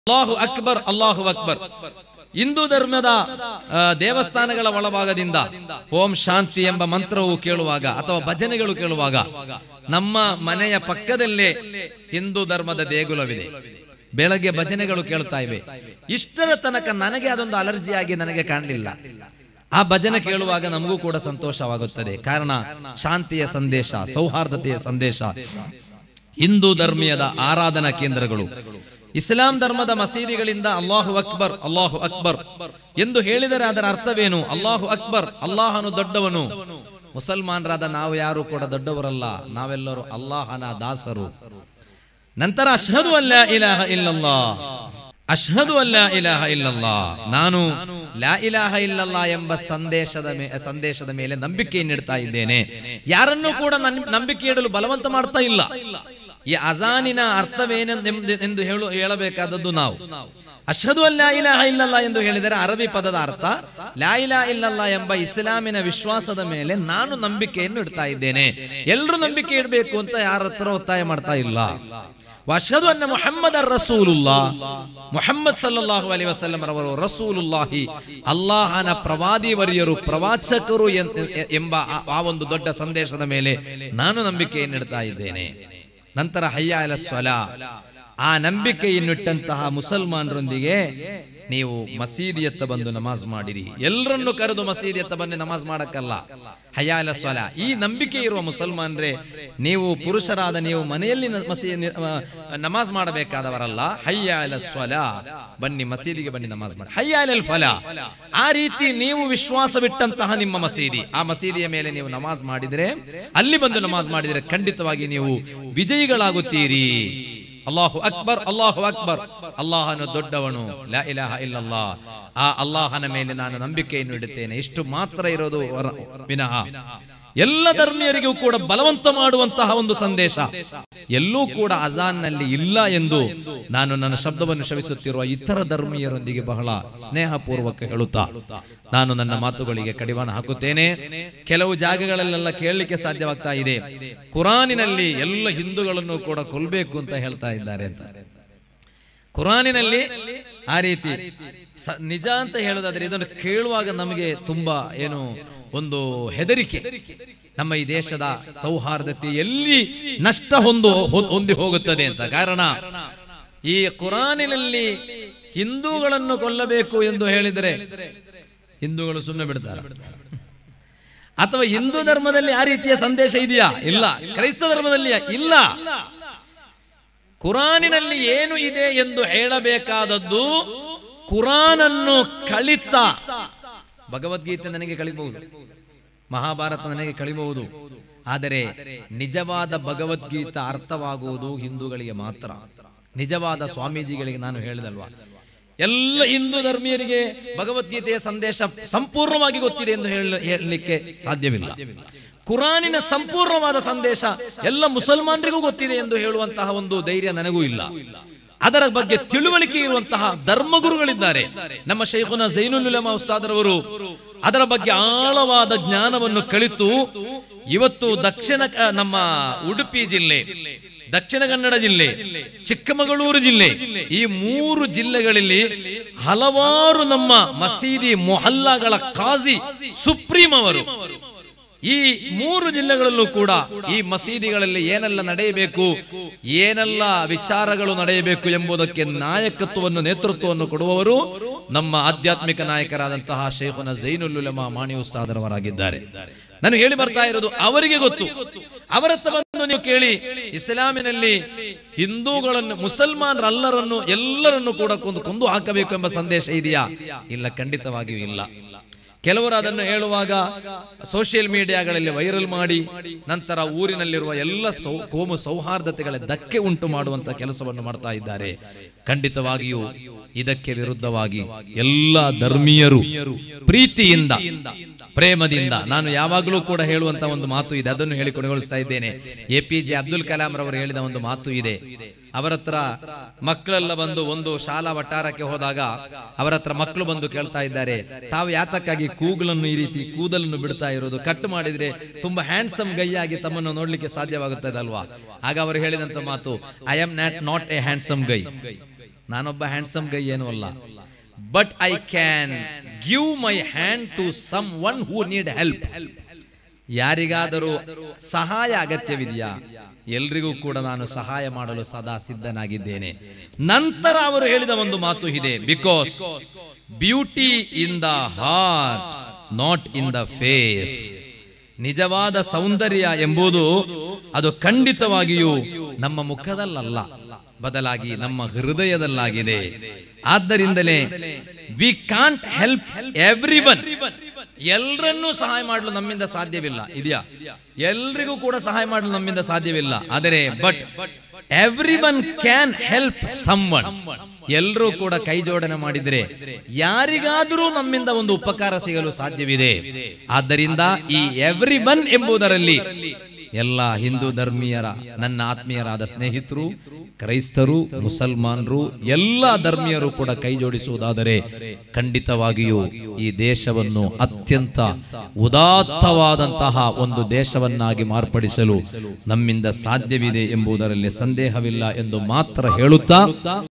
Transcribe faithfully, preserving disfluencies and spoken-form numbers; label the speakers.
Speaker 1: ಅಲ್ಲಾಹು ಅಕ್ಬರ್ ಅಲ್ಲಾಹು ಅಕ್ಬರ್. ಹಿಂದೂ ಧರ್ಮದ ದೇವಸ್ಥಾನಗಳ ಒಳಭಾಗದಿಂದ ಓಂ ಶಾಂತಿ ಎಂಬ ಮಂತ್ರವು ಕೇಳುವಾಗ ಅಥವಾ ಭಜನೆಗಳು ಕೇಳುವಾಗ ನಮ್ಮ ಮನೆಯ ಪಕ್ಕದಲ್ಲೇ ಹಿಂದೂ ಧರ್ಮದ ದೇಗುಲವಿದೆ. ಬೆಳಗ್ಗೆ ಭಜನೆಗಳು ಕೇಳ್ತಾ ಇವೆ. ಇಷ್ಟರ ತನಕ ನನಗೆ ಅದೊಂದು ಅಲರ್ಜಿ ಆಗಿ ನನಗೆ ಕಾಣಲಿಲ್ಲ. ಆ ಭಜನೆ ಕೇಳುವಾಗ ನಮಗೂ ಕೂಡ ಸಂತೋಷವಾಗುತ್ತದೆ. ಕಾರಣ ಶಾಂತಿಯ ಸಂದೇಶ, ಸೌಹಾರ್ದತೆಯ ಸಂದೇಶ. ಹಿಂದೂ ಧರ್ಮೀಯದ ಆರಾಧನಾ ಕೇಂದ್ರಗಳು, ಇಸ್ಲಾಂ ಧರ್ಮದ ಮಸೀದಿಗಳಿಂದ ಅಲ್ಲಾಹು ಅಕ್ಬರ್ ಅಲ್ಲಾಹು ಅಕ್ಬರ್ ಎಂದು ಹೇಳಿದರೆ ಅದರ ಅರ್ಥವೇನು? ಅಲ್ಲಾಹು ಅಕ್ಬರ್, ಅಲ್ಲಾಹನು ದೊಡ್ಡವನು. ಮುಸಲ್ಮಾನರಾದ ನಾವು ಯಾರು ಕೂಡ ದೊಡ್ಡವರಲ್ಲ, ನಾವೆಲ್ಲರೂ ಅಲ್ಲಾಹನ ದಾಸರು. ನಂತರ ಅಶ್ಹದು ಅಲ್ಲಾ ಇಲಾಹ ಇಲ್ಲಲ್ಲಾಹ್, ಅಶ್ಹದು ಅಲ್ಲಾ ಇಲಾಹ ಇಲ್ಲಲ್ಲಾಹ್, ನಾನು ಲಾ ಇಲಾಹ ಇಲ್ಲಲ್ಲಾಹ್ ಎಂಬ ಸಂದೇಶದ ಸಂದೇಶದ ಮೇಲೆ ನಂಬಿಕೆಯನ್ನು ಇಡ್ತಾ ಇದ್ದೇನೆ. ಯಾರನ್ನೂ ಕೂಡ ನಂಬಿಕೆ ಇಡಲು ಬಲವಂತ ಮಾಡ್ತಾ ಇಲ್ಲ. ಈ ಅಜಾನಿನ ಅರ್ಥವೇನೆಂದು ಹೇಳು ಹೇಳಬೇಕಾದದ್ದು ನಾವು. ಅಶ್ಹದು ಅಲ್ಲಾ ಇಲಾಹ ಇಲ್ಲಲ್ಲಾಹ್ ಎಂದು ಹೇಳಿದರೆ ಅರಬಿ ಪದದ ಅರ್ಥ ಲಾ ಇಲಾಹ ಇಲ್ಲಲ್ಲಾಹ್ ಎಂಬ ಇಸ್ಲಾಮಿನ ವಿಶ್ವಾಸದ ಮೇಲೆ ನಾನು ನಂಬಿಕೆಯನ್ನು ಇಡ್ತಾ ಇದ್ದೇನೆ. ಎಲ್ಲರೂ ನಂಬಿಕೆ ಇಡಬೇಕು ಅಂತ ಯಾರ ಹತ್ರ ಒತ್ತಾಯ ಮಾಡ್ತಾ ಇಲ್ಲ. ವಅಶ್ಹದು ಅನ್ನ ಮುಹಮ್ಮದರ್ ರಸೂಲುಲ್ಲಾಹ್, ಮುಹಮ್ಮದ್ ಸಲ್ಲಲ್ಲಾಹು ಅಲೈಹಿ ವಸಲ್ಲಂ ರವರು ರಸೂಲುಲ್ಲಾಹಿ, ಅಲ್ಲಾಹನ ಪ್ರವಾದಿ ವರ್ಯರು, ಪ್ರವಾಚಕರು ಎಂಬ ಆ ಒಂದು ದೊಡ್ಡ ಸಂದೇಶದ ಮೇಲೆ ನಾನು ನಂಬಿಕೆಯನ್ನು ಇಡ್ತಾ ಇದ್ದೇನೆ. ನಂತರ ಹಯ್ಯ ಅಲ ಸ್ವಲಾ, ಆ ನಂಬಿಕೆಯನ್ನಿಟ್ಟಂತಹ ಮುಸಲ್ಮಾನರೊಂದಿಗೆ ನೀವು ಮಸೀದಿಯತ್ತ ಬಂದು ನಮಾಜ್ ಮಾಡಿರಿ. ಎಲ್ಲರನ್ನು ಕರೆದು ಮಸೀದಿಯತ್ತ ಬಂದು ನಮಾಜ್ ಮಾಡಕ್ಕಲ್ಲ. ಹಯ್ಯ ಅಲ ಸ್ವಲಾ, ಈ ನಂಬಿಕೆ ಇರುವ ಮುಸಲ್ಮಾನರೇ, ನೀವು ಪುರುಷರಾದ ನೀವು ಮನೆಯಲ್ಲಿ ಮಸೀದಿ ನಮಾಜ್ ಮಾಡಬೇಕಾದವರಲ್ಲ. ಹಯ್ಯ ಅಲ ಸ್ವಲಾ, ಬನ್ನಿ ಮಸೀದಿಗೆ ಬನ್ನಿ ನಮಾಜ್ ಮಾಡಿ. ಹಯ್ಯ ಅಲಲ್ ಫಲಾ, ಆ ರೀತಿ ನೀವು ವಿಶ್ವಾಸವಿಟ್ಟಂತಹ ನಿಮ್ಮ ಮಸೀದಿ, ಆ ಮಸೀದಿಯ ಮೇಲೆ ನೀವು ನಮಾಜ್ ಮಾಡಿದರೆ, ಅಲ್ಲಿ ಬಂದು ನಮಾಜ್ ಮಾಡಿದರೆ ಖಂಡಿತವಾಗಿ ನೀವು ವಿಜಯಿಗಳಾಗುತ್ತೀರಿ. ಅಲ್ಲಾಹು ಅಕ್ಬರ್ ಅಲ್ಲಾಹು ಅಕ್ಬರ್, ಅಲ್ಲಾಹನು ದೊಡ್ಡವನು, ಲಾ ಇಲಾಹ ಇಲ್ಲಲ್ಲಾಹ್, ಆ ಅಲ್ಲಾಹನ ಮೇಲೆ ನಾನು ನಂಬಿಕೆಯನ್ನು ಇಡುತ್ತೇನೆ. ಇಷ್ಟು ಮಾತ್ರ ಇರೋದು ವಿನಃ ಎಲ್ಲ ಧರ್ಮೀಯರಿಗೂ ಕೂಡ ಬಲವಂತ ಮಾಡುವಂತಹ ಒಂದು ಸಂದೇಶ ಎಲ್ಲೂ ಕೂಡ ಅಜಾನ್ನಲ್ಲಿ ಇಲ್ಲ ಎಂದು ನಾನು ನನ್ನ ಶಬ್ದವನ್ನು ಶ್ರವಿಸುತ್ತಿರುವ ಇತರ ಧರ್ಮೀಯರೊಂದಿಗೆ ಬಹಳ ಸ್ನೇಹಪೂರ್ವಕ ಹೇಳುತ್ತಾ ನಾನು ನನ್ನ ಮಾತುಗಳಿಗೆ ಕಡಿವಾಣ ಹಾಕುತ್ತೇನೆ. ಕೆಲವು ಜಾಗಗಳಲ್ಲೆಲ್ಲ ಕೇಳಲಿಕ್ಕೆ ಸಾಧ್ಯವಾಗ್ತಾ ಇದೆ, ಕುರಾನಿನಲ್ಲಿ ಎಲ್ಲ ಹಿಂದೂಗಳನ್ನು ಕೂಡ ಕೊಲ್ಲಬೇಕು ಅಂತ ಹೇಳ್ತಾ ಇದ್ದಾರೆ ಅಂತ. ಕುರಾನಿನಲ್ಲಿ ಆ ರೀತಿ ನಿಜ ಅಂತ ಹೇಳೋದಾದ್ರೆ ಇದನ್ನು ಕೇಳುವಾಗ ನಮಗೆ ತುಂಬಾ ಏನು ಒಂದು ಹೆದರಿಕೆ. ನಮ್ಮ ಈ ದೇಶದ ಸೌಹಾರ್ದತೆ ಎಲ್ಲಿ ನಷ್ಟ ಹೊಂದು ಹೊಂದಿ ಹೋಗುತ್ತದೆ ಅಂತ. ಕಾರಣ ಈ ಕುರಾನಿನಲ್ಲಿ ಹಿಂದೂಗಳನ್ನು ಕೊಲ್ಲಬೇಕು ಎಂದು ಹೇಳಿದರೆ ಹಿಂದೂಗಳು ಸುಮ್ಮನೆ ಬಿಡ್ತಾರೆ? ಅಥವಾ ಹಿಂದೂ ಧರ್ಮದಲ್ಲಿ ಆ ರೀತಿಯ ಸಂದೇಶ ಇದೆಯಾ? ಇಲ್ಲ. ಕ್ರೈಸ್ತ ಧರ್ಮದಲ್ಲಿ ಇಲ್ಲ. ಕುರಾನಿನಲ್ಲಿ ಏನು ಇದೆ ಎಂದು ಹೇಳಬೇಕಾದದ್ದು ಕುರಾನನ್ನು ಕಲಿತ. ಭಗವದ್ಗೀತೆ ನನಗೆ ಕಲಿಬಹುದು, ಮಹಾಭಾರತ ನನಗೆ ಕಲಿಬಹುದು, ಆದರೆ ನಿಜವಾದ ಭಗವದ್ಗೀತಾ ಅರ್ಥವಾಗುವುದು ಹಿಂದೂಗಳಿಗೆ ಮಾತ್ರ. ನಿಜವಾದ ಸ್ವಾಮೀಜಿಗಳಿಗೆ ನಾನು ಹೇಳಿದಲ್ವಾ, ಎಲ್ಲ ಹಿಂದೂ ಧರ್ಮೀಯರಿಗೆ ಭಗವದ್ಗೀತೆಯ ಸಂದೇಶ ಸಂಪೂರ್ಣವಾಗಿ ಗೊತ್ತಿದೆ ಎಂದು ಹೇಳಲಿಕ್ಕೆ ಸಾಧ್ಯವಿಲ್ಲ. ಕುರಾನಿನ ಸಂಪೂರ್ಣವಾದ ಸಂದೇಶ ಎಲ್ಲ ಮುಸಲ್ಮಾನರಿಗೂ ಗೊತ್ತಿದೆ ಎಂದು ಹೇಳುವಂತಹ ಒಂದು ಧೈರ್ಯ ನನಗೂ ಇಲ್ಲ. ಅದರ ಬಗ್ಗೆ ತಿಳುವಳಿಕೆ ಇರುವಂತಹ ಧರ್ಮಗುರುಗಳಿದ್ದಾರೆ. ನಮ್ಮ ಶೈಖುನಾ ಝೈನುಲ್ ಉಲಮಾ ಉಸ್ತಾದರವರು ಅದರ ಬಗ್ಗೆ ಆಳವಾದ ಜ್ಞಾನವನ್ನು ಕಲಿತು ಇವತ್ತು ದಕ್ಷಿಣ ನಮ್ಮ ಉಡುಪಿ ಜಿಲ್ಲೆ, ದಕ್ಷಿಣ ಕನ್ನಡ ಜಿಲ್ಲೆ, ಚಿಕ್ಕಮಗಳೂರು ಜಿಲ್ಲೆ, ಈ ಮೂರು ಜಿಲ್ಲೆಗಳಲ್ಲಿ ಹಲವಾರು ನಮ್ಮ ಮಸೀದಿ ಮೊಹಲ್ಲಾಗಳ ಕಾಜಿ ಸುಪ್ರೀಂ ಅವರು ಈ ಮೂರು ಜಿಲ್ಲೆಗಳಲ್ಲೂ ಕೂಡ ಈ ಮಸೀದಿಗಳಲ್ಲಿ ಏನೆಲ್ಲ ನಡೆಯಬೇಕು, ಏನೆಲ್ಲ ವಿಚಾರಗಳು ನಡೆಯಬೇಕು ಎಂಬುದಕ್ಕೆ ನಾಯಕತ್ವವನ್ನು, ನೇತೃತ್ವವನ್ನು ಕೊಡುವವರು ನಮ್ಮ ಆಧ್ಯಾತ್ಮಿಕ ನಾಯಕರಾದಂತಹ ಶೈಖುನಾ ಝೈನುಲ್ ಉಲಮಾ ಮಾಣಿ ಉಸ್ತಾದರವರಾಗಿದ್ದಾರೆ. ನಾನು ಹೇಳಿ ಬರ್ತಾ ಇರೋದು ಅವರಿಗೆ ಗೊತ್ತು. ಅವರತ್ತ ಬಂದು ನೀವು ಕೇಳಿ, ಇಸ್ಲಾಮಿನಲ್ಲಿ ಹಿಂದೂಗಳನ್ನು, ಮುಸಲ್ಮಾನರೆಲ್ಲರನ್ನು ಎಲ್ಲರನ್ನು ಕೂಡ ಕೊಂದು ಕೊಂದು ಹಾಕಬೇಕು ಎಂಬ ಸಂದೇಶ ಇದೆಯಾ? ಇಲ್ಲ, ಖಂಡಿತವಾಗಿಯೂ ಇಲ್ಲ. ಕೆಲವರು ಅದನ್ನು ಹೇಳುವಾಗ ಸೋಷಿಯಲ್ ಮೀಡಿಯಾಗಳಲ್ಲಿ ವೈರಲ್ ಮಾಡಿ ನಂತರ ಊರಿನಲ್ಲಿರುವ ಎಲ್ಲ ಸೌ ಕೋಮು ಸೌಹಾರ್ದತೆಗಳ ಧಕ್ಕೆ ಉಂಟು ಮಾಡುವಂತ ಕೆಲಸವನ್ನು ಮಾಡ್ತಾ ಇದ್ದಾರೆ. ಖಂಡಿತವಾಗಿಯೂ ಇದಕ್ಕೆ ವಿರುದ್ಧವಾಗಿ ಎಲ್ಲ ಧರ್ಮೀಯರು ಪ್ರೀತಿಯಿಂದ, ಪ್ರೇಮದಿಂದ, ನಾನು ಯಾವಾಗಲೂ ಕೂಡ ಹೇಳುವಂತ ಒಂದು ಮಾತು ಇದೆ, ಅದನ್ನು ಹೇಳಿ ಕೊನೆಗೊಳಿಸ್ತಾ ಇದ್ದೇನೆ. A P J Abdul Kalam ರವರು ಹೇಳಿದ ಒಂದು ಮಾತು ಇದೆ. ಅವರ ಹತ್ರ ಮಕ್ಕಳೆಲ್ಲ ಬಂದು ಒಂದು ಶಾಲಾ ವಠಾರಕ್ಕೆ ಹೋದಾಗ ಅವರ ಹತ್ರ ಮಕ್ಕಳು ಬಂದು ಕೇಳ್ತಾ ಇದ್ದಾರೆ, ತಾವು ಯಾತಕ್ಕಾಗಿ ಕೂಗಲನ್ನು ಈ ರೀತಿ ಕೂದಲನ್ನು ಬಿಡ್ತಾ ಇರೋದು? ಕಟ್ ಮಾಡಿದ್ರೆ ತುಂಬಾ ಹ್ಯಾಂಡ್ಸಮ್ ಗೈಯಾಗಿ ತಮ್ಮನ್ನು ನೋಡ್ಲಿಕ್ಕೆ ಸಾಧ್ಯವಾಗುತ್ತದೆ ಅಲ್ವಾ? ಆಗ ಅವರು ಹೇಳಿದಂತ ಮಾತು, I am not not a handsome guy. ನಾನೊಬ್ಬ ಹ್ಯಾಂಡ್ಸಮ್ ಗೈ ಏನೂ ಅಲ್ಲ, but I can give my hand to someone who need help. ಯಾರಿಗಾದರೂ ಸಹಾಯ ಅಗತ್ಯವಿದೆಯಾ, ಎಲ್ರಿಗೂ ಕೂಡ ನಾನು ಸಹಾಯ ಮಾಡಲು ಸದಾ ಸಿದ್ಧನಾಗಿದ್ದೇನೆ. ನಂತರ ಅವರು ಹೇಳಿದ ಒಂದು ಮಾತು ಇದೆ, because beauty in the heart not in the face. ನಿಜವಾದ ಸೌಂದರ್ಯ ಎಂಬುದು ಅದು ಖಂಡಿತವಾಗಿಯೂ ನಮ್ಮ ಮುಖದಲ್ಲಲ್ಲ, ಬದಲಾಗಿ ನಮ್ಮ ಹೃದಯದಲ್ಲಾಗಿದೆ. ಆದ್ದರಿಂದಲೇ ವಿ ಕಾಂಟ್ ಹೆಲ್ಪ್ ಎವ್ರಿವನ್. ಎಲ್ಲರನ್ನೂ ಸಹಾಯ ಮಾಡಲು ನಮ್ಮಿಂದ ಸಾಧ್ಯವಿಲ್ಲ, ಇದೆಯಾ? ಎಲ್ರಿಗೂ ಕೂಡ ಸಹಾಯ ಮಾಡಲು ನಮ್ಮಿಂದ ಸಾಧ್ಯವಿಲ್ಲ. ಆದರೆ but everyone can help someone. ಎಲ್ಲರೂ ಕೂಡ ಕೈ ಜೋಡಣೆ ಮಾಡಿದರೆ ಯಾರಿಗಾದರೂ ನಮ್ಮಿಂದ ಒಂದು ಉಪಕಾರ ಸಿಗಲು ಸಾಧ್ಯವಿದೆ. ಆದ್ದರಿಂದ ಈ ಎವ್ರಿವನ್ ಎಂಬುದರಲ್ಲಿ ಎಲ್ಲ ಹಿಂದೂ ಧರ್ಮೀಯರ, ನನ್ನ ಆತ್ಮೀಯರಾದ ಸ್ನೇಹಿತರು, ಕ್ರೈಸ್ತರು, ಮುಸಲ್ಮಾನರು, ಎಲ್ಲ ಧರ್ಮೀಯರು ಕೂಡ ಕೈ ಜೋಡಿಸುವುದಾದರೆ ಖಂಡಿತವಾಗಿಯೂ ಈ ದೇಶವನ್ನು ಅತ್ಯಂತ ಉದಾತ್ತವಾದಂತಹ ಒಂದು ದೇಶವನ್ನಾಗಿ ಮಾರ್ಪಡಿಸಲು ನಮ್ಮಿಂದ ಸಾಧ್ಯವಿದೆ ಎಂಬುದರಲ್ಲಿ ಸಂದೇಹವಿಲ್ಲ ಎಂದು ಮಾತ್ರ ಹೇಳುತ್ತಾ